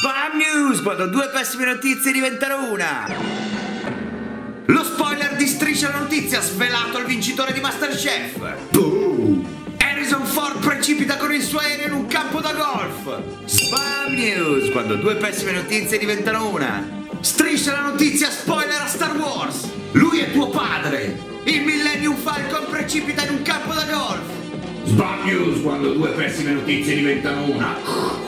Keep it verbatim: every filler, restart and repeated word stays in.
Spam News, quando due pessime notizie diventano una. Lo spoiler di Striscia la Notizia, svelato il vincitore di Masterchef. Boom. Harrison Ford precipita con il suo aereo in un campo da golf. Spam News, quando due pessime notizie diventano una. Striscia la Notizia, spoiler a Star Wars. Lui è tuo padre. Il Millennium Falcon precipita in un campo da golf. Spam News, quando due pessime notizie diventano una.